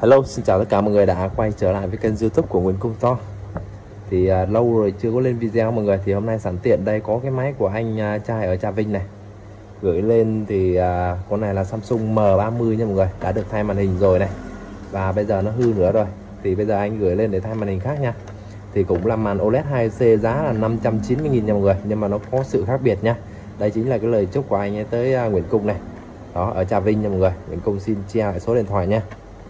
Hello, xin chào tất cả mọi người đã quay trở lại với kênh YouTube của Nguyễn Công To. Thì lâu rồi chưa có lên video mọi người, thì hôm nay sẵn tiện đây có cái máy của anh trai ở Trà Vinh này gửi lên. Thì con này là Samsung M30 nha mọi người, đã được thay màn hình rồi này, và bây giờ nó hư nữa rồi, thì bây giờ anh gửi lên để thay màn hình khác nha. Thì cũng là màn OLED 2C, giá là 590.000 nha mọi người, nhưng mà nó có sự khác biệt nha. Đây chính là cái lời chúc của anh ấy tới Nguyễn Cung này, đó, ở Trà Vinh nha mọi người. Nguyễn Cung xin chia lại số điện thoại nha.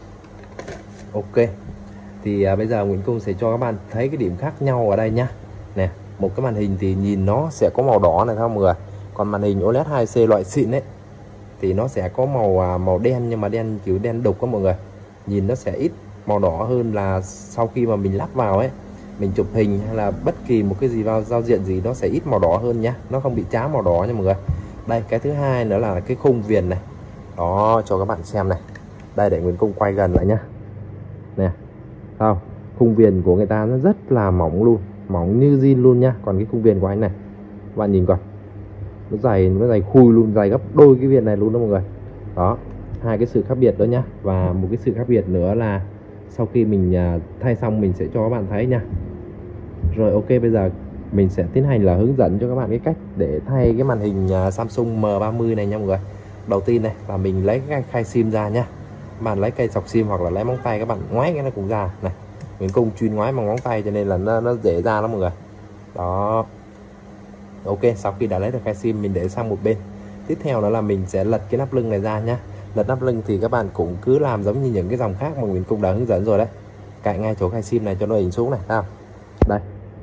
Ok, thì bây giờ Nguyễn Cung sẽ cho các bạn thấy cái điểm khác nhau ở đây nhá. Nè, một cái màn hình thì nhìn nó sẽ có màu đỏ này không mọi người, còn màn hình OLED 2C loại xịn ấy thì nó sẽ có màu đen, nhưng mà đen kiểu đen đục đó mọi người, nhìn nó sẽ ít màu đỏ hơn là sau khi mà mình lắp vào ấy, mình chụp hình hay là bất kỳ một cái gì vào giao diện gì nó sẽ ít màu đỏ hơn nhá, nó không bị chá màu đỏ nha mọi người. Đây, cái thứ hai nữa là cái khung viền này, đó, cho các bạn xem này. Đây, để Nguyễn Cung quay gần lại nhá. Nè, không, khung viền của người ta nó rất là mỏng luôn, mỏng như zin luôn nha. Còn cái khung viền của anh này, các bạn nhìn coi, nó dày khui luôn, dày gấp đôi cái viền này luôn đó mọi người. Đó, hai cái sự khác biệt đó nhá. Và một cái sự khác biệt nữa là sau khi mình thay xong mình sẽ cho các bạn thấy nha. Rồi, ok, bây giờ mình sẽ tiến hành là hướng dẫn cho các bạn cái cách để thay cái màn hình Samsung M30 này nha mọi người. Đầu tiên này là mình lấy cái khai sim ra nha. Bạn lấy cây sọc sim hoặc là lấy móng tay, các bạn ngoái cái nó cũng ra này. Mình Cung chuyên ngoái bằng móng tay cho nên là nó dễ ra lắm mọi người. Đó, ok, sau khi đã lấy được khai sim mình để sang một bên. Tiếp theo đó là mình sẽ lật cái nắp lưng này ra nhá. Lật nắp lưng thì các bạn cũng cứ làm giống như những cái dòng khác mà mình Cung đã hướng dẫn rồi đấy. Cạy ngay chỗ khai sim này cho nó hình xuống này, thấy không? Đây,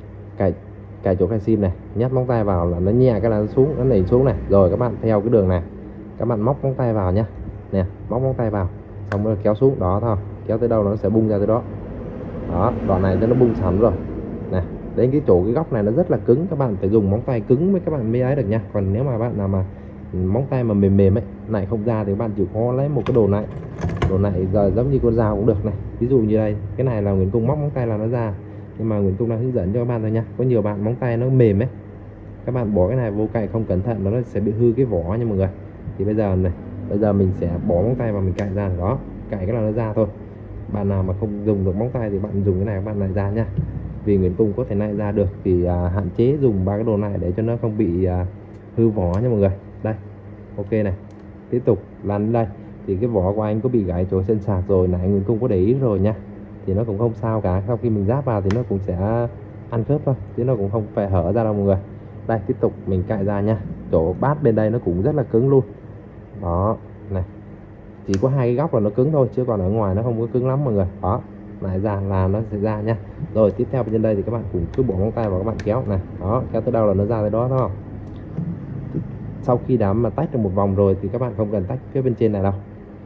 cài chỗ khai sim này, nhét móng tay vào là nó nhẹ cái là nó xuống, nó nảy xuống này. Rồi các bạn theo cái đường này, các bạn móc móng tay vào nhá. Nè, móc móng tay vào xong rồi kéo xuống, đó thôi, kéo tới đâu nó sẽ bung ra tới đó. Đó, đoạn này nó bung sẵn rồi nè. Đến cái chỗ cái góc này nó rất là cứng, các bạn phải dùng móng tay cứng với các bạn mới ấy được nha. Còn nếu mà bạn nào mà móng tay mà mềm mềm ấy này không ra thì các bạn chịu khó lấy một cái đồ này giờ giống như con dao cũng được này. Ví dụ như đây, cái này là Nguyễn Cung móc móng tay là nó ra, nhưng mà Nguyễn Cung đang hướng dẫn cho các bạn thôi nha. Có nhiều bạn móng tay nó mềm ấy, các bạn bỏ cái này vô cạy không cẩn thận nó sẽ bị hư cái vỏ nha mọi người. Thì bây giờ mình sẽ bỏ móng tay vào, mình cạy ra, đó, cạy cái là nó ra thôi. Bạn nào mà không dùng được móng tay thì bạn dùng cái này, các bạn này ra nha. Vì Nguyễn Cung có thể này ra được thì hạn chế dùng ba cái đồ này để cho nó không bị hư vỏ nha mọi người. Đây, ok này, tiếp tục lăn đến đây. Thì cái vỏ của anh có bị gãy chỗ sên sạc rồi nãy Nguyễn Cung có để ý rồi nha, thì nó cũng không sao cả. Sau khi mình ráp vào thì nó cũng sẽ ăn khớp thôi, chứ nó cũng không phải hở ra đâu mọi người. Đây, tiếp tục mình cạy ra nha. Chỗ bát bên đây nó cũng rất là cứng luôn. Đó, này, chỉ có hai cái góc là nó cứng thôi, chứ còn ở ngoài nó không có cứng lắm mọi người. Đó, lại ra là nó sẽ ra nha. Rồi tiếp theo bên trên đây thì các bạn cũng cứ bỏ móng tay vào, các bạn kéo này, đó, kéo tới đâu là nó ra tới đó, đúng không? Sau khi đã mà tách được một vòng rồi thì các bạn không cần tách phía bên trên này đâu.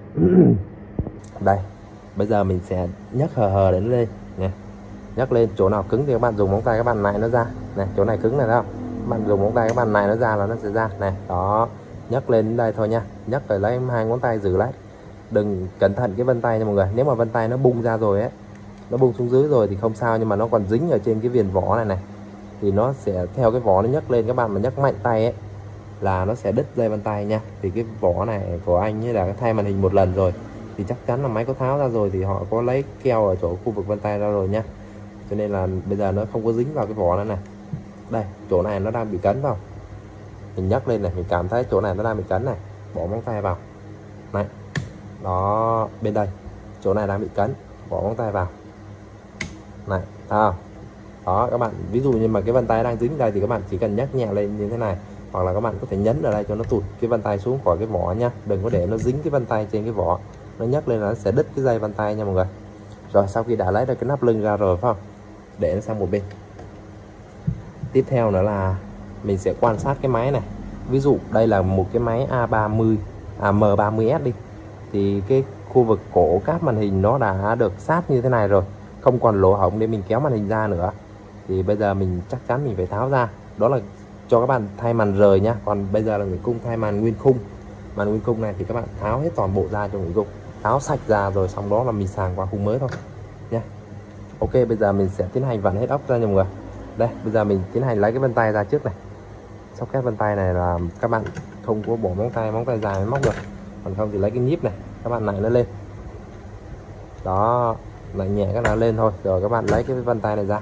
Đây, bây giờ mình sẽ nhấc hờ đến lên nè, nhấc lên, chỗ nào cứng thì các bạn dùng móng tay các bạn nại nó ra này. Chỗ này cứng này đâu, các bạn dùng móng tay các bạn nại nó ra là nó sẽ ra này. Đó, nhấc lên đến đây thôi nha, nhấc rồi lấy hai ngón tay giữ lấy, đừng cẩn thận cái vân tay nha mọi người. Nếu mà vân tay nó bung ra rồi ấy, nó bung xuống dưới rồi thì không sao, nhưng mà nó còn dính ở trên cái viền vỏ này này thì nó sẽ theo cái vỏ nó nhấc lên. Các bạn mà nhấc mạnh tay ấy là nó sẽ đứt dây vân tay nha. Thì cái vỏ này của anh ấy là thay màn hình một lần rồi thì chắc chắn là máy có tháo ra rồi, thì họ có lấy keo ở chỗ khu vực vân tay ra rồi nha, cho nên là bây giờ nó không có dính vào cái vỏ này này. Đây, chỗ này nó đang bị cấn vào, mình nhấc lên này, mình cảm thấy chỗ này nó đang bị cấn này, bỏ móng tay vào này. Đó, bên đây chỗ này đang bị cấn, bỏ móng tay vào này, đó, các bạn ví dụ như mà cái vân tay đang dính đây thì các bạn chỉ cần nhấc nhẹ lên như thế này, hoặc là các bạn có thể nhấn ở đây cho nó tụt cái vân tay xuống khỏi cái vỏ nha. Đừng có để nó dính cái vân tay trên cái vỏ, nó nhấc lên là nó sẽ đứt cái dây vân tay nha mọi người. Rồi sau khi đã lấy được cái nắp lưng ra rồi phải không, để nó sang một bên. Tiếp theo nữa là mình sẽ quan sát cái máy này. Ví dụ đây là một cái máy M30S đi, thì cái khu vực cổ cáp màn hình nó đã được sát như thế này rồi, không còn lỗ hổng để mình kéo màn hình ra nữa. Thì bây giờ mình chắc chắn mình phải tháo ra, đó là cho các bạn thay màn rời nha. Còn bây giờ là Nguyễn Cung thay màn nguyên khung. Màn nguyên khung này thì các bạn tháo hết toàn bộ ra cho Nguyễn Cung, tháo sạch ra rồi xong đó là mình sàng qua khung mới thôi nha. Ok, bây giờ mình sẽ tiến hành vặn hết ốc ra nha mọi người. Đây, bây giờ mình tiến hành lấy cái vân tay ra trước này. Sóc két vân tay này là các bạn không có bỏ móng tay dài mới móc được, còn không thì lấy cái nhíp này, các bạn nạy nó lên Đó, lại nhẹ cái nào lên thôi. Rồi các bạn lấy cái vân tay này ra.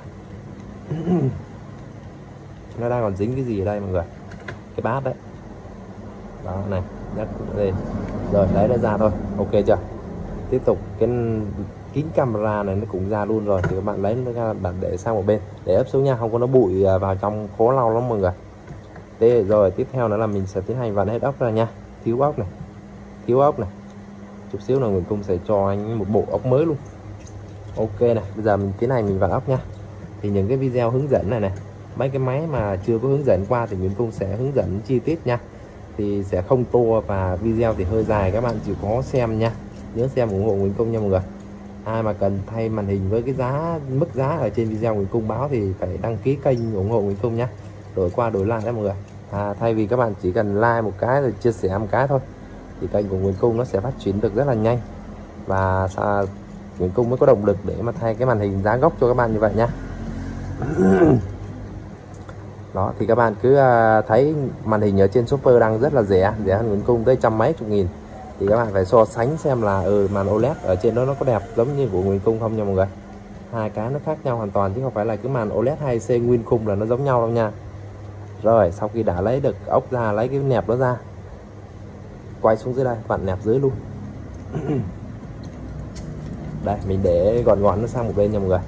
Nó đang còn dính cái gì ở đây mọi người, cái bát đấy. Đó này, nhấc lên. Rồi lấy nó ra thôi, ok chưa? Tiếp tục cái kính camera này nó cũng ra luôn rồi, thì các bạn lấy nó ra đặt để sang một bên để ấp xuống nha, không có nó bụi vào trong khó lau lắm mọi người. Thế rồi tiếp theo nữa là mình sẽ tiến hành vặn hết ốc ra nha. Thiếu ốc này, thiếu ốc này, chút xíu là Nguyễn Cung sẽ cho anh một bộ ốc mới luôn. Ok này, bây giờ mình tiến hành mình vặn ốc nha. Thì những cái video hướng dẫn này này, mấy cái máy mà chưa có hướng dẫn qua thì Nguyễn Cung sẽ hướng dẫn chi tiết nha, thì sẽ không to và video thì hơi dài, các bạn chịu khó xem nha. Nhớ xem ủng hộ Nguyễn Cung nha mọi người. Ai mà cần thay màn hình với cái mức giá ở trên video Nguyễn Cung báo thì phải đăng ký kênh ủng hộ Nguyễn Cung nhé, đổi qua đổi lại đấy mọi người. Thay vì các bạn chỉ cần like một cái rồi chia sẻ một cái thôi thì kênh của Nguyễn Cung nó sẽ phát triển được rất là nhanh, và Nguyễn Cung mới có động lực để mà thay cái màn hình giá gốc cho các bạn như vậy nhá. Đó thì các bạn cứ thấy màn hình ở trên shopper đang rất là rẻ hơn Nguyễn Cung tới trăm mấy chục nghìn, thì các bạn phải so sánh xem là màn OLED ở trên đó nó có đẹp giống như của Nguyễn Cung không nha mọi người. Hai cái nó khác nhau hoàn toàn chứ không phải là cái màn OLED 2C nguyên khung là nó giống nhau đâu nha. Rồi sau khi đã lấy được ốc ra, lấy cái nẹp nó ra, quay xuống dưới đây vặn nẹp dưới luôn. Đây mình để gọn gọn nó sang một bên nha mọi người.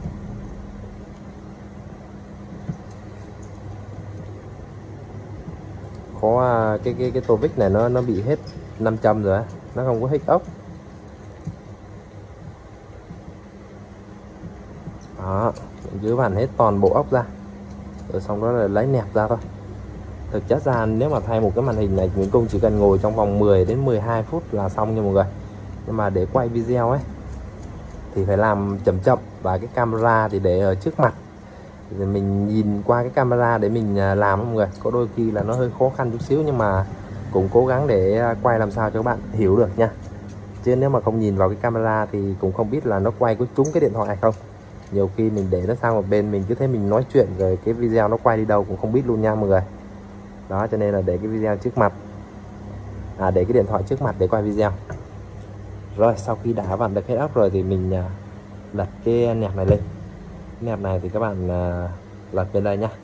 Có cái tô vít này nó bị hết 5 châm rồi á, nó không có hết ốc. Đó, mình cứ vặn hết toàn bộ ốc ra rồi xong đó là lấy nẹp ra thôi. Thực chất ra nếu mà thay một cái màn hình này Nguyễn Cung chỉ cần ngồi trong vòng 10 đến 12 phút là xong nha mọi người. Nhưng mà để quay video ấy thì phải làm chậm chậm, và cái camera thì để ở trước mặt thì mình nhìn qua cái camera để mình làm mọi người. Có đôi khi là nó hơi khó khăn chút xíu nhưng mà cũng cố gắng để quay làm sao cho các bạn hiểu được nha. Chứ nếu mà không nhìn vào cái camera thì cũng không biết là nó quay có trúng cái điện thoại hay không. Nhiều khi mình để nó sang một bên mình cứ thấy mình nói chuyện rồi cái video nó quay đi đâu cũng không biết luôn nha mọi người. Đó cho nên là để cái video trước mặt, để cái điện thoại trước mặt để quay video. Rồi sau khi đã vặn được hết ốc rồi thì mình lật cái nẹp này lên. Cái nẹp này thì các bạn lật bên đây nhá.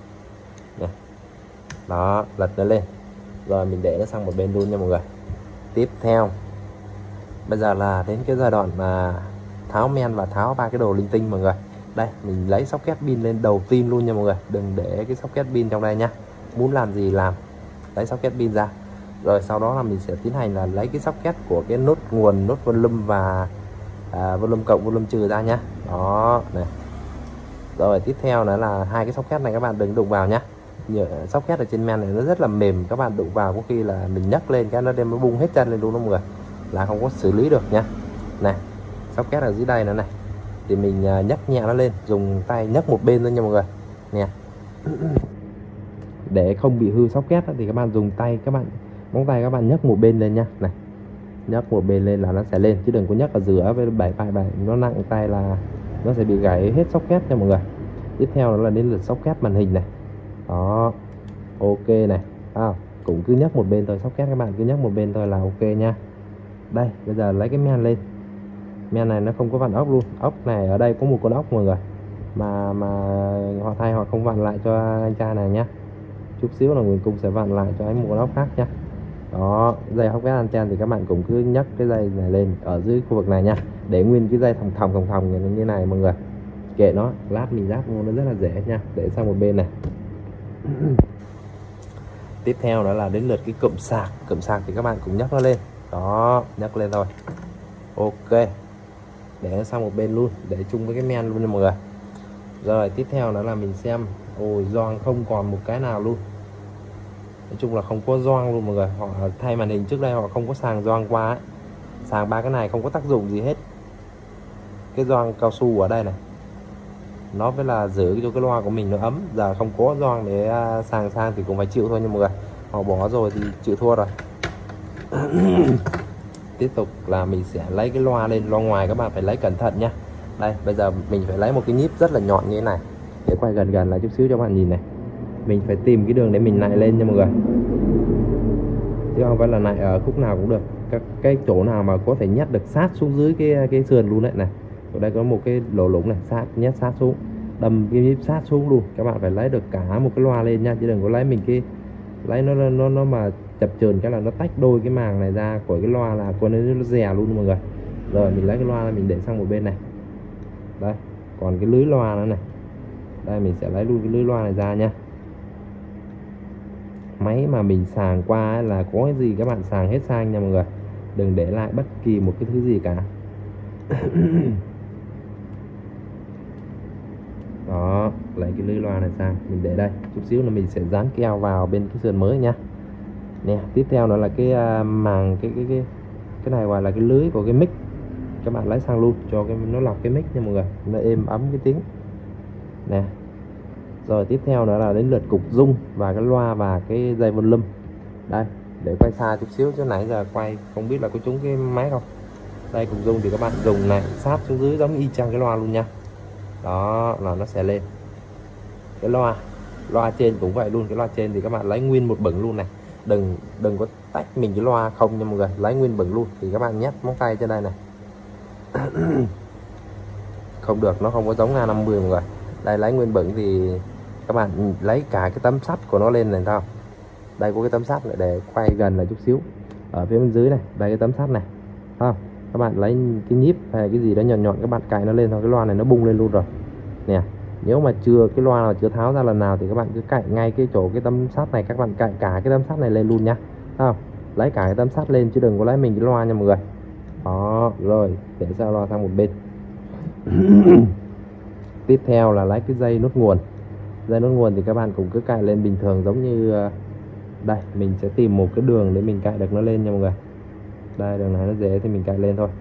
Đó, lật nó lên. Rồi mình để nó sang một bên luôn nha mọi người. Tiếp theo bây giờ là đến cái giai đoạn mà tháo men và tháo ba cái đồ linh tinh mọi người. Đây mình lấy socket pin lên đầu tiên luôn nha mọi người, đừng để cái socket pin trong đây nhá. Muốn làm gì làm, lấy socket pin ra. Rồi sau đó là mình sẽ tiến hành là lấy cái socket của cái nốt nguồn, nốt volume và volume cộng volume trừ ra nhá. Đó này. Rồi tiếp theo nữa là hai cái socket này các bạn đừng đụng vào nhá. Socket ở trên men này nó rất là mềm, các bạn đụng vào có khi là mình nhấc lên cái nó đem nó bung hết chân lên luôn đó mọi người, là không có xử lý được nha. Này socket ở dưới đây nữa này, thì mình nhấc nhẹ nó lên, dùng tay nhấc một bên thôi nha mọi người nè. Để không bị hư socket thì các bạn dùng tay, các bạn móng tay các bạn nhấc một bên lên nha. Này nhấc một bên lên là nó sẽ lên, chứ đừng có nhấc ở giữa với bảy nó nặng tay là nó sẽ bị gãy hết socket nha mọi người. Tiếp theo đó là đến lượt socket màn hình này. Đó ok này, cũng cứ nhấc một bên thôi, socket các bạn cứ nhấc một bên thôi là ok nha. Đây bây giờ lấy cái men lên. Men này nó không có vặn ốc luôn, ốc này ở đây có một con ốc mọi người, mà họ thay họ không vặn lại cho anh trai này nhá. Chút xíu là Nguyễn Cung sẽ vặn lại cho anh một con ốc khác nhá. Đó, dây ốc vét anten thì các bạn cũng cứ nhấc cái dây này lên ở dưới khu vực này nha, để nguyên cái dây thòng như này mọi người. Kệ nó, lát mình ráp nó rất là dễ nha, để sang một bên này. Tiếp theo đó là đến lượt cái cụm sạc thì các bạn cũng nhấc nó lên. Đó, nhấc lên thôi. Ok, để nó sang một bên luôn, để chung với cái men luôn nha mọi người. Rồi tiếp theo đó là mình xem, ôi gioăng không còn một cái nào luôn, nói chung là không có gioăng luôn mọi người. Họ thay màn hình trước đây họ không có sàng gioăng qua ấy. Sàng ba cái này không có tác dụng gì hết. Cái gioăng cao su ở đây này nó với là giữ cho cái loa của mình nó ấm, giờ không có gioăng để sàng sang thì cũng phải chịu thôi nha mọi người. Họ bỏ rồi thì chịu thua rồi. Tiếp tục là mình sẽ lấy cái loa lên, loa ngoài các bạn phải lấy cẩn thận nhá. Đây bây giờ mình phải lấy một cái nhíp rất là nhọn như thế này, để quay gần lại chút xíu cho bạn nhìn này. Mình phải tìm cái đường để mình nạy lên nha mọi người, chứ không phải là nạy ở khúc nào cũng được. cái chỗ nào mà có thể nhét được sát xuống dưới cái sườn luôn đấy này. Ở đây có một cái lỗ lủng này, nhét sát xuống, đâm cái nhíp sát xuống luôn. Các bạn phải lấy được cả một cái loa lên nha, chứ đừng có lấy mình lấy nó mà chập chờn cái là nó tách đôi cái màng này ra của cái loa là con nó dè luôn mọi người. Rồi mình lấy cái loa này mình để sang một bên này. Đây, còn cái lưới loa nữa này. Đây mình sẽ lấy luôn cái lưới loa này ra nha. Máy mà mình sàng qua là có cái gì các bạn sàng hết sang nha mọi người, đừng để lại bất kỳ một cái thứ gì cả. Đó, lấy cái lưới loa này sang mình để đây, chút xíu là mình sẽ dán keo vào bên cái sườn mới nha. Nè, tiếp theo đó là cái màng cái này gọi là cái lưới của cái mic, các bạn lấy sang luôn cho nó lọc cái mic nha mọi người, nó êm ấm cái tiếng nè. Rồi tiếp theo nữa là đến lượt cục rung và cái loa và cái dây volume. Đây, để quay xa chút xíu chứ nãy giờ quay không biết là có trúng cái máy không. Đây, cục rung thì các bạn dùng này sát xuống dưới giống y chang cái loa luôn nha. Đó là nó sẽ lên. Cái loa trên cũng vậy luôn, cái loa trên thì các bạn lấy nguyên một bửng luôn này, đừng có tách mình cái loa không nha mọi người, lấy nguyên bửng luôn. Thì các bạn nhét móng tay trên đây này. Không được, nó không có giống A50 mọi người. Đây, lấy nguyên bửng thì các bạn lấy cả cái tấm sắt của nó lên này, thấy không? Đây có cái tấm sắt này, để quay gần lại chút xíu, ở phía bên dưới này, đây cái tấm sắt này, thấy không? Các bạn lấy cái nhíp hay cái gì đó nhọn nhọn, các bạn cạy nó lên thôi, cái loa này nó bung lên luôn rồi nè. Nếu mà cái loa nào chưa tháo ra lần nào thì các bạn cứ cạy ngay cái chỗ cái tấm sắt này, các bạn cạy cả cái tấm sắt này lên luôn nhá, thấy không? Lấy cả cái tấm sắt lên chứ đừng có lấy mình cái loa nha mọi người. Đó, rồi để sao loa sang một bên. Tiếp theo là lấy cái dây nút nguồn. Dây nút nguồn thì các bạn cũng cứ cài lên bình thường, giống như đây mình sẽ tìm một cái đường để mình cài được nó lên nha mọi người. Đây, đường này nó dễ thì mình cài lên thôi.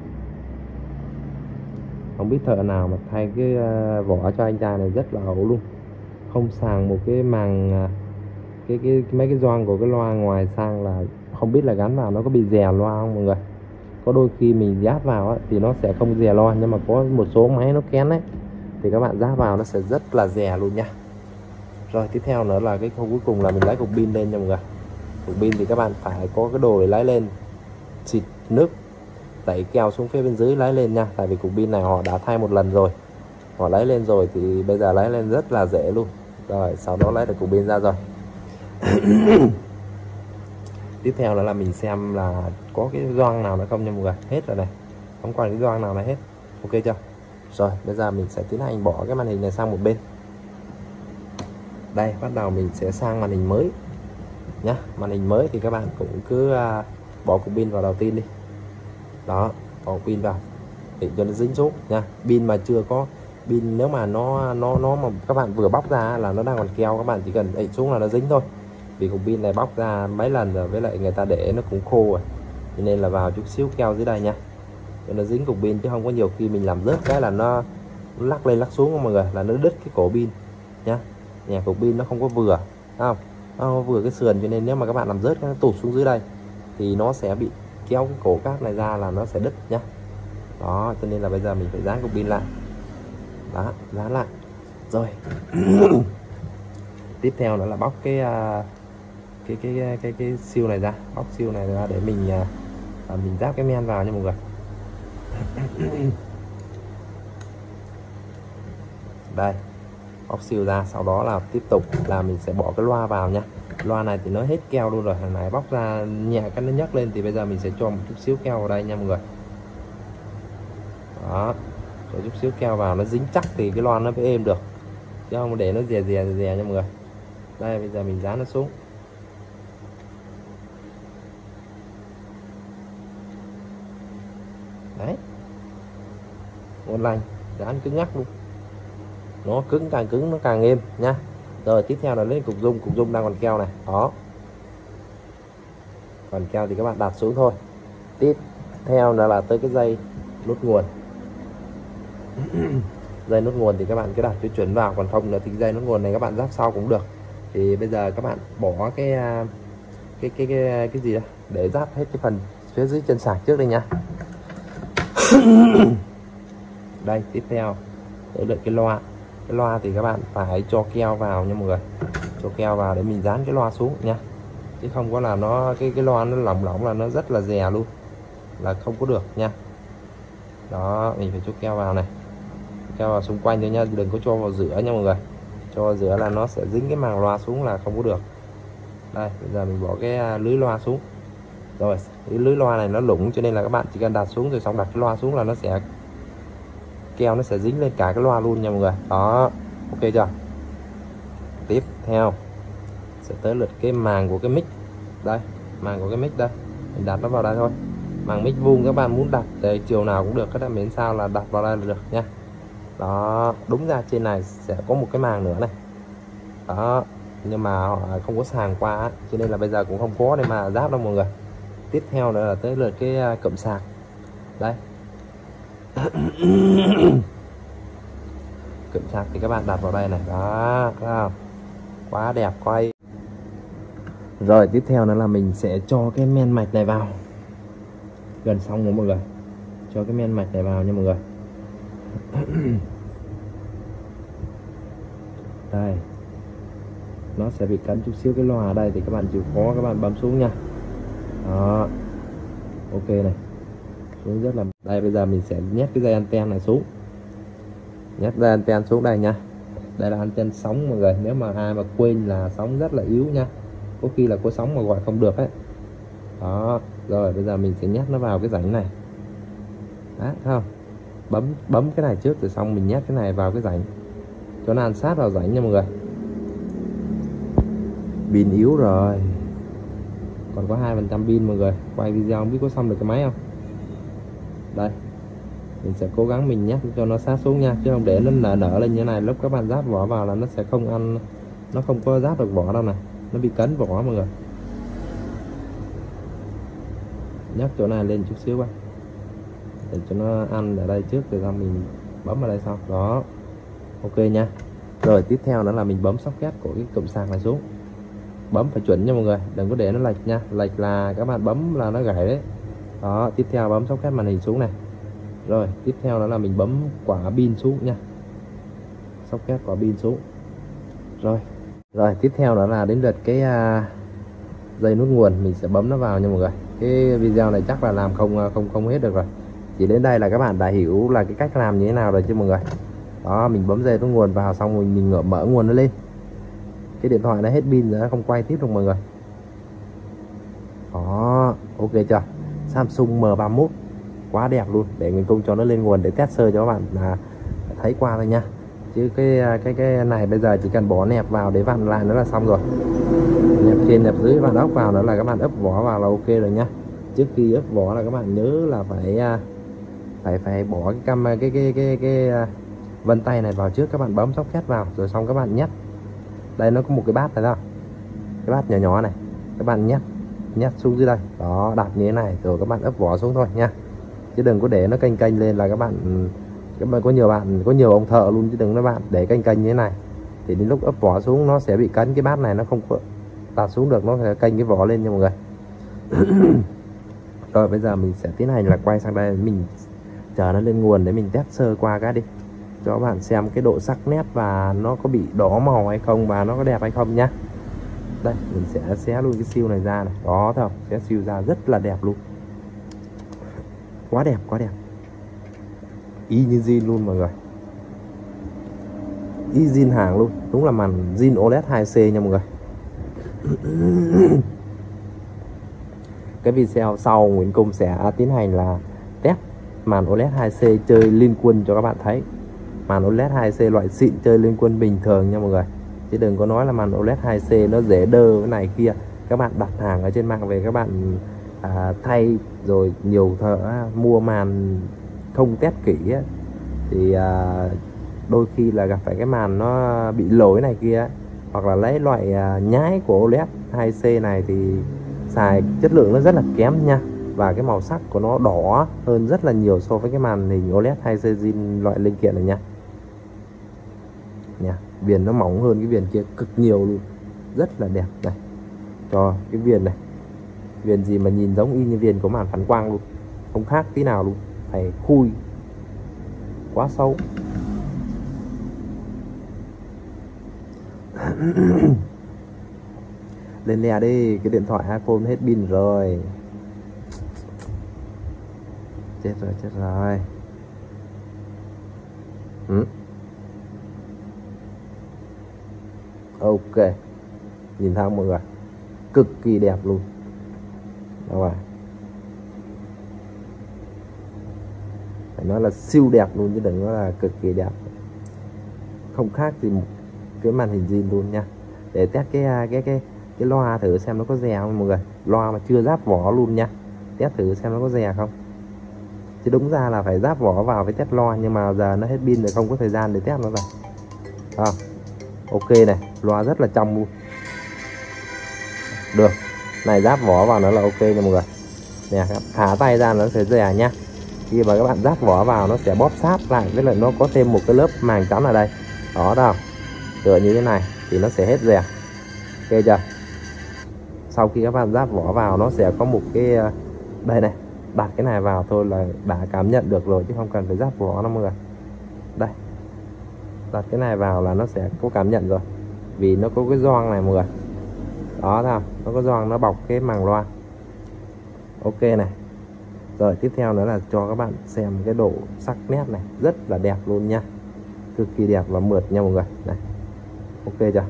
Không biết thợ nào mà thay cái vỏ cho anh trai này rất là ẩu luôn, không sàng một cái màng mấy cái gioăng của cái loa ngoài sang, là không biết là gắn vào nó có bị dè loa không mọi người. Có đôi khi mình giáp vào ấy, thì nó sẽ không dè loa, nhưng mà có một số máy nó kén đấy thì các bạn giáp vào nó sẽ rất là dè luôn nha. Rồi tiếp theo nữa là cái khâu cuối cùng là mình lấy cục pin lên nha mọi người. Cục pin thì các bạn phải có cái đồ để lấy lên, xịt nước tẩy keo xuống phía bên dưới lấy lên nha. Tại vì cục pin này họ đã thay một lần rồi, họ lấy lên rồi thì bây giờ lấy lên rất là dễ luôn. Rồi sau đó lấy được cục pin ra rồi. Tiếp theo là mình xem là có cái gioăng nào nữa không nha mọi người. Hết rồi này, không còn cái gioăng nào này hết, ok chưa? Rồi bây giờ mình sẽ tiến hành bỏ cái màn hình này sang một bên. Đây, bắt đầu mình sẽ sang màn hình mới nhá. Màn hình mới thì các bạn cũng cứ bỏ cục pin vào đầu tiên đi. Đó, bỏ pin vào để cho nó dính xuống nha. Pin mà chưa có pin, nếu mà nó mà các bạn vừa bóc ra là nó đang còn keo, các bạn chỉ cần đẩy xuống là nó dính thôi. Vì cục pin này bóc ra mấy lần rồi, với lại người ta để nó cũng khô rồi, cho nên là vào chút xíu keo dưới đây nha, cho nó dính cục pin, chứ không có nhiều khi mình làm rớt cái là nó lắc lên lắc xuống mọi người, là nó đứt cái cổ pin nhá. Nhà cục pin nó không có vừa, không? Nó không có vừa cái sườn, cho nên nếu mà các bạn làm rớt cái nó tụt xuống dưới đây thì nó sẽ bị kéo cái cổ cáp này ra, là nó sẽ đứt nhá. Đó, cho nên là bây giờ mình phải dán cục pin lại. Đó, dán lại rồi. Tiếp theo nữa là bóc cái siêu này ra, bóc siêu này ra để mình ráp cái men vào nha mọi người. Đây, bóc siêu ra, sau đó là tiếp tục là mình sẽ bỏ cái loa vào nha. Loa này thì nó hết keo luôn rồi, hồi nãy bóc ra nhẹ cái nó nhấc lên, thì bây giờ mình sẽ cho một chút xíu keo vào đây nha mọi người. Đó, cho chút xíu keo vào nó dính chắc thì cái loa nó mới êm được, chứ không để nó dè nha mọi người. Đây, bây giờ mình dán nó xuống. Đấy, ngon lành, dán cứng ngắc luôn, nó cứng, càng cứng nó càng êm nha. Rồi tiếp theo là lên cục rung đang còn keo này. Đó, còn keo thì các bạn đặt xuống thôi. Tiếp theo là tới cái dây nút nguồn. Dây nút nguồn thì các bạn cứ đặt cho chuẩn vào, còn không là thì dây nút nguồn này các bạn ráp sau cũng được. Thì bây giờ các bạn bỏ cái gì đó để ráp hết cái phần phía dưới chân sạc trước đây nha. Đây, tiếp theo tới lượt cái loa thì các bạn phải cho keo vào nha mọi người, cho keo vào để mình dán cái loa xuống nha. chứ không có là nó cái loa nó lỏng lỏng là nó rất là dè luôn, là không có được nha. Đó, mình phải cho keo vào này, keo vào xung quanh thôi nha, đừng có cho vào giữa nha mọi người. Cho vào giữa là nó sẽ dính cái màng loa xuống là không có được. Đây, bây giờ mình bỏ cái lưới loa xuống. Rồi, cái lưới loa này nó lủng cho nên là các bạn chỉ cần đặt xuống rồi xong đặt cái loa xuống là nó sẽ keo nó sẽ dính lên cả cái loa luôn nha mọi người. Đó, ok chưa? Tiếp theo sẽ tới lượt cái màng của cái mic. Đây, màng của cái mic đây, mình đặt nó vào đây thôi. Màng mic vuông các bạn muốn đặt để chiều nào cũng được, các bạn miễn sao là đặt vào đây là được nha. Đó, đúng ra trên này sẽ có một cái màng nữa này. Đó, nhưng mà họ không có sàng qua cho nên là bây giờ cũng không có để mà ráp đâu mọi người. Tiếp theo nữa là tới lượt cái cụm sạc. Đây. Cụm sạc thì các bạn đặt vào đây này. Đó, thấy không? Quá đẹp quay. Rồi tiếp theo nữa là mình sẽ cho cái men mạch này vào. Gần xong rồi mọi người. Cho cái men mạch này vào nha mọi người. Đây. Nó sẽ bị cắn chút xíu cái loa ở đây thì các bạn chịu khó các bạn bấm xuống nha. Đó. Ok này. Xuống rất là. Đây bây giờ mình sẽ nhét cái dây anten này xuống. Nhét dây anten xuống đây nha. Đây là anten sóng mọi người, nếu mà ai mà quên là sóng rất là yếu nha, có khi là có sóng mà gọi không được ấy. Đó, rồi bây giờ mình sẽ nhét nó vào cái rãnh này. Đó, thấy không? Bấm cái này trước rồi xong mình nhét cái này vào cái rãnh cho nó ăn sát vào rãnh nha mọi người. Pin yếu rồi, còn có 2% pin mọi người. Quay video không biết có xong được cái máy không. Đây, mình sẽ cố gắng mình nhét cho nó sát xuống nha, chứ không để nó nở lên như thế này, lúc các bạn ráp vỏ vào là nó sẽ không ăn, nó không có ráp được vỏ đâu này, nó bị cấn vỏ mọi người. Nhấc chỗ này lên chút xíu qua để cho nó ăn ở đây trước rồi xong mình bấm vào đây sau. Đó, ok nha. Rồi tiếp theo nữa là mình bấm socket của cái cụm sạc này xuống. Bấm phải chuẩn nha mọi người, đừng có để nó lệch nha, lệch là các bạn bấm là nó gãy đấy. Đó, tiếp theo bấm socket màn hình xuống này. Rồi tiếp theo đó là mình bấm quả pin xuống nha, socket quả pin xuống. Rồi tiếp theo đó là đến lượt cái dây nút nguồn, mình sẽ bấm nó vào nha mọi người. Cái video này chắc là làm không hết được rồi, chỉ đến đây là các bạn đã hiểu là cái cách làm như thế nào rồi chứ mọi người. Đó, mình bấm dây nút nguồn vào xong rồi mình mở nguồn nó lên. Cái điện thoại nó hết pin rồi, không quay tiếp được mọi người. Đó, ok chưa? Samsung M31 quá đẹp luôn. Để mình cùng cho nó lên nguồn để test sơ cho các bạn là thấy qua thôi nha. Chứ cái này bây giờ chỉ cần bỏ nẹp vào để vặn lại nữa là xong rồi. Nẹp trên nẹp dưới vặn ốc vào nữa là các bạn ấp vỏ vào là ok rồi nhá. Trước khi ấp vỏ là các bạn nhớ là phải bỏ cái vân tay này vào trước, các bạn bấm socket vào rồi xong các bạn nhét. Đây nó có một cái bát này đó, cái bát nhỏ nhỏ này, các bạn nhét xuống dưới đây. Đó, đặt như thế này rồi các bạn ấp vỏ xuống thôi nha, chứ đừng có để nó kênh lên là các bạn có nhiều ông thợ luôn, chứ đừng nói bạn để kênh như thế này thì đến lúc ấp vỏ xuống nó sẽ bị cấn cái bát này, nó không có đặt xuống được, nó sẽ kênh cái vỏ lên nha mọi người. Rồi bây giờ mình sẽ tiến hành là quay sang đây, mình chờ nó lên nguồn để mình test sơ qua cái đi cho các bạn xem cái độ sắc nét và nó có bị đỏ màu hay không và nó có đẹp hay không nhá. Đây mình sẽ xé luôn cái siêu này ra này. Đó, thấy không? Xé siêu ra rất là đẹp luôn, quá đẹp y như zin luôn mọi người, y zin hàng luôn, đúng là màn zin OLED 2C nha mọi người. Cái video sau Nguyễn Cung sẽ tiến hành là test màn OLED 2C chơi liên quân cho các bạn thấy. Màn OLED 2C loại xịn chơi liên quân bình thường nha mọi người, chứ đừng có nói là màn OLED 2C nó dễ đơ cái này kia. Các bạn đặt hàng ở trên mạng về các bạn thay rồi nhiều thợ mua màn không test kỹ thì đôi khi là gặp phải cái màn nó bị lỗi này kia, hoặc là lấy loại nhái của OLED 2C này thì xài chất lượng nó rất là kém nha, và cái màu sắc của nó đỏ hơn rất là nhiều so với cái màn hình OLED 2C zin loại linh kiện này nha. Viền nó mỏng hơn cái viền kia cực nhiều luôn, rất là đẹp này. Cho cái viền này, viền gì mà nhìn giống y như viền của màn phản quang luôn, không khác tí nào luôn, phải khui quá sâu. Lên lè đi, cái điện thoại iPhone hết pin rồi. Chết rồi. Ok, nhìn thấy mọi người, cực kỳ đẹp luôn. Đâu rồi, phải nói là siêu đẹp luôn chứ đừng nói là cực kỳ đẹp, không khác gì một cái màn hình zin luôn nha. Để test cái loa thử xem nó có rè không mọi người. Loa mà chưa ráp vỏ luôn nha, test thử xem nó có rè không. Chứ đúng ra là phải ráp vỏ vào với test loa, nhưng mà giờ nó hết pin rồi, không có thời gian để test nó rồi. Ok này, loa rất là trong luôn. Được, này ráp vỏ vào nó là ok nha mọi người. Nè, thả tay ra nó sẽ rè nhá. Khi mà các bạn ráp vỏ vào nó sẽ bóp sát lại, với lại nó có thêm một cái lớp màng chắn ở đây. Đó đâu, tựa như thế này thì nó sẽ hết rè. Ok chưa? Sau khi các bạn ráp vỏ vào nó sẽ có một cái đây này, đặt cái này vào thôi là đã cảm nhận được rồi, chứ không cần phải ráp vỏ đâu mọi người. Đây, đặt cái này vào là nó sẽ có cảm nhận rồi, vì nó có cái gioăng này mọi người. Đó thấy không? Nó có gioăng, nó bọc cái màng loa. Ok này. Rồi tiếp theo nữa là cho các bạn xem cái độ sắc nét này, rất là đẹp luôn nha, cực kỳ đẹp và mượt nha mọi người. Này, ok chưa?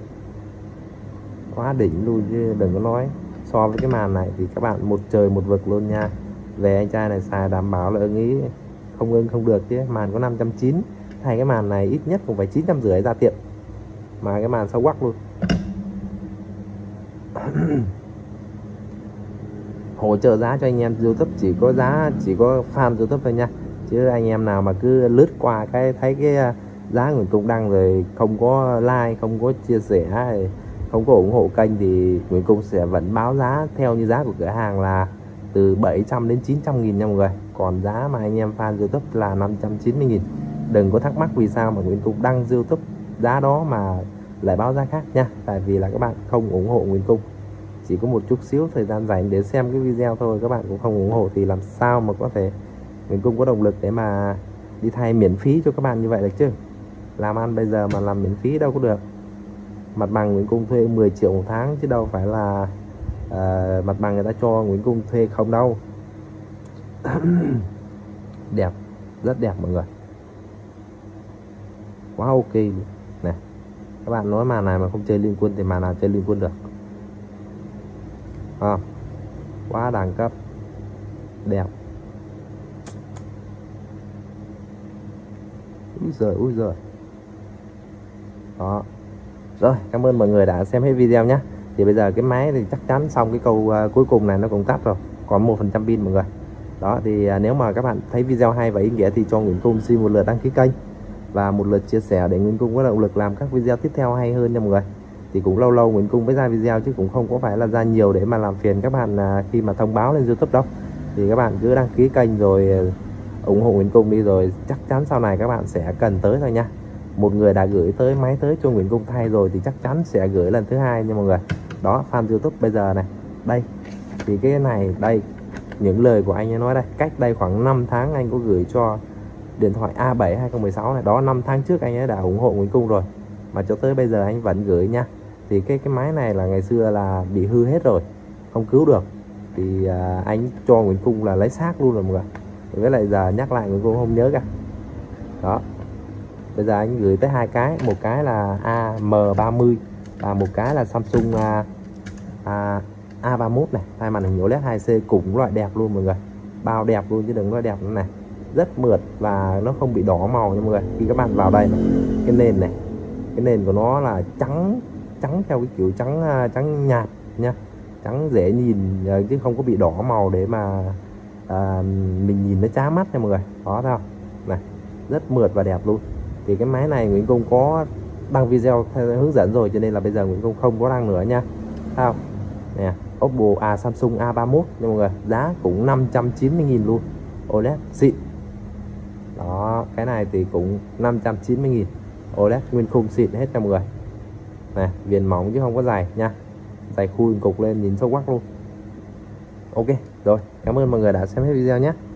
Quá đỉnh luôn chứ đừng có nói. So với cái màn này thì các bạn một trời một vực luôn nha. Về anh trai này xài đảm bảo là ưng ý, không ưng không được chứ. Màn có 590, thay cái màn này ít nhất cũng phải 950 ra tiệm, mà cái màn sâu quắc luôn. Hỗ trợ giá cho anh em YouTube chỉ có fan YouTube thôi nha, chứ anh em nào mà cứ lướt qua cái thấy cái giá Nguyễn Cung đăng rồi không có like, không có chia sẻ, không có ủng hộ kênh thì Nguyễn Cung sẽ vẫn báo giá theo như giá của cửa hàng là từ 700 đến 900 nghìn nha mọi người. Còn giá mà anh em fan YouTube là 590 nghìn. Đừng có thắc mắc vì sao mà Nguyễn Cung đăng YouTube giá đó mà lại báo giá khác nha, tại vì là các bạn không ủng hộ Nguyễn Cung. Chỉ có một chút xíu thời gian dành để xem cái video thôi, các bạn cũng không ủng hộ thì làm sao mà có thể mình cũng có động lực để mà đi thay miễn phí cho các bạn như vậy được chứ. Làm ăn bây giờ mà làm miễn phí đâu có được. Mặt bằng Nguyễn Cung thuê 10 triệu một tháng chứ đâu phải là mặt bằng người ta cho Nguyễn Cung thuê không đâu. Đẹp, rất đẹp mọi người, quá ok nè. Các bạn nói màn này mà không chơi Liên Quân thì màn nào chơi Liên Quân được. Quá đẳng cấp, đẹp. Úi giời. Đó. Rồi, cảm ơn mọi người đã xem hết video nhé. Thì bây giờ cái máy thì chắc chắn xong cái câu cuối cùng này nó cũng tắt rồi, còn 1% pin mọi người. Đó thì nếu mà các bạn thấy video hay và ý nghĩa thì cho Nguyễn Cung xin một lượt đăng ký kênh và một lượt chia sẻ để Nguyễn Cung có động lực làm các video tiếp theo hay hơn nha mọi người. Thì cũng lâu lâu Nguyễn Cung mới ra video chứ cũng không có phải là ra nhiều để mà làm phiền các bạn khi mà thông báo lên YouTube đâu. Thì các bạn cứ đăng ký kênh rồi ủng hộ Nguyễn Cung đi, rồi chắc chắn sau này các bạn sẽ cần tới thôi nha. Một người đã gửi tới máy tới cho Nguyễn Cung thay rồi thì chắc chắn sẽ gửi lần thứ hai nha mọi người. Đó, fan YouTube bây giờ này, đây thì cái này đây, những lời của anh ấy nói đây, cách đây khoảng 5 tháng anh có gửi cho điện thoại A7 2016 này. Đó, 5 tháng trước anh ấy đã ủng hộ Nguyễn Cung rồi mà cho tới bây giờ anh vẫn gửi nha. Thì cái máy này là ngày xưa là bị hư hết rồi, không cứu được, thì anh cho Nguyễn Cung là lấy xác luôn rồi mọi người. Với lại giờ nhắc lại Nguyễn Cung không nhớ cả. Đó, bây giờ anh gửi tới hai cái, một cái là AM30 và một cái là Samsung A31 này, hai màn hình OLED 2C cùng loại đẹp luôn mọi người, bao đẹp luôn chứ đừng nói đẹp nữa này. Rất mượt và nó không bị đỏ màu nha mọi người. Khi các bạn vào đây này, cái nền này, cái nền của nó là trắng theo cái kiểu trắng nhạt nha, trắng dễ nhìn chứ không có bị đỏ màu để mà mình nhìn nó chá mắt nha mọi người. Đó thấy không này, rất mượt và đẹp luôn. Thì cái máy này Nguyễn Cung có đăng video theo hướng dẫn rồi, cho nên là bây giờ Nguyễn Cung không có đăng nữa nha. Thấy không nè, Samsung A31 nha mọi người, giá cũng 590.000 luôn, OLED xịn. Đó, cái này thì cũng 590.000, OLED nguyên khung xịn hết cho mọi người. Nè, viền mỏng chứ không có dày nha, dày khui cục lên nhìn sâu quắc luôn. Ok rồi, cảm ơn mọi người đã xem hết video nhé.